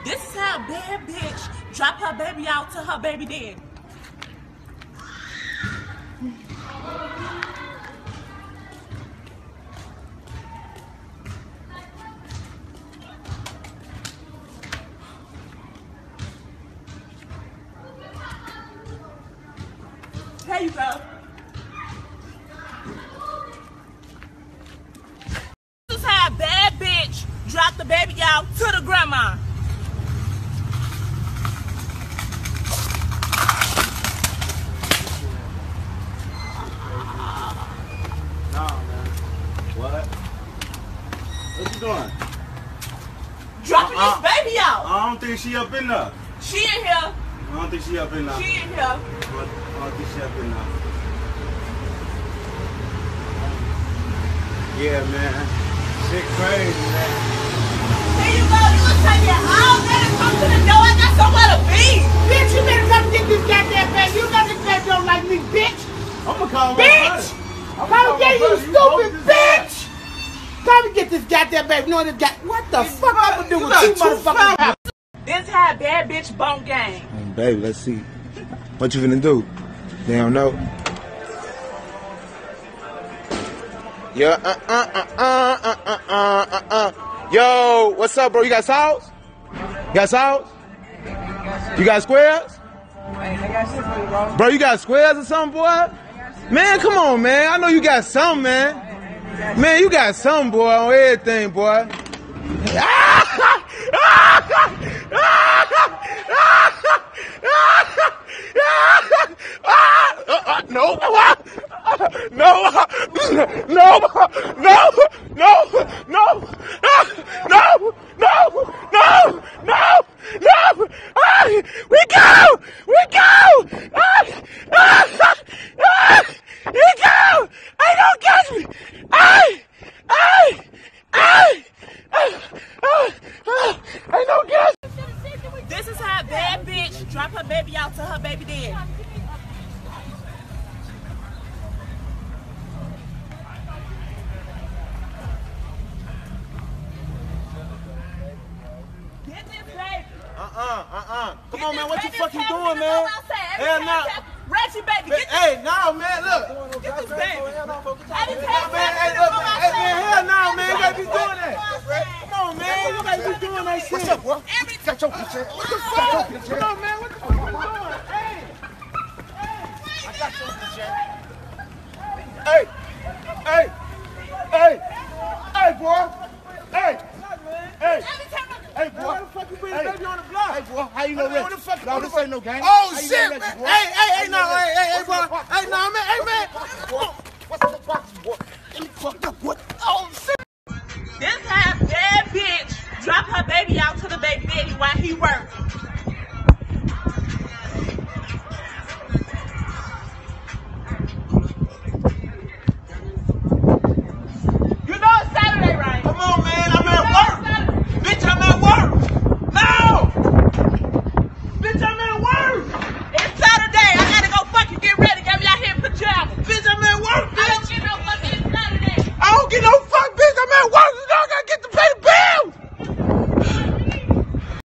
This is how a bad bitch drop her baby out to her baby daddy. There you go. This is how a bad bitch drop the baby out to the grandma. Nah, man. What? What you doing? Dropping this baby out. I don't think she up in there. She in here. I don't think she up in there. She in here. I don't think she up in there. Yeah, man. Shit crazy, man. Here you go. You gonna take it all day and come to the door. I got somewhere to be. Bitch, you better come get this goddamn baby. You know this baby don't like me, bitch. I'm gonna call my Bitch! brother. Come get you, stupid bitch! Come and get this goddamn baby. No, this guy. What the fuck I'm gonna do with two motherfuckers? House? This how a bad bitch bone game. Baby, let's see. What you finna do? Damn, no. Yeah, Yo, what's up, bro? You got sauce? You got sauce? You got squares? Bro, you got squares or something, boy? Man, come on, man. I know you got something, man. Man, you got something, boy, on everything, boy. No, we go! Hey, don't catch me! Hey, don't catch me! This is how a bad bitch drop her baby out to her baby daddy. Get this baby. Come on, man. What you fucking doing, man? Hell no. Ratchet baby. Get Hey, no, man. Look. this baby. Hey, man. Hell no, man. You gotta be doing that. Come on, man. You gotta be doing that shit. What's up, bro? Got your picture. What the fuck? Come on, man. What the fuck you doing? Hey. I got your picture. Hey, boy. Hey, boy. Why the fuck you bring the baby on the block? Hey, boy. How you know that? What the fuck? No, this ain't no game. Oh, shit, man. Hey, boy. Hey, no, man. Hey, man.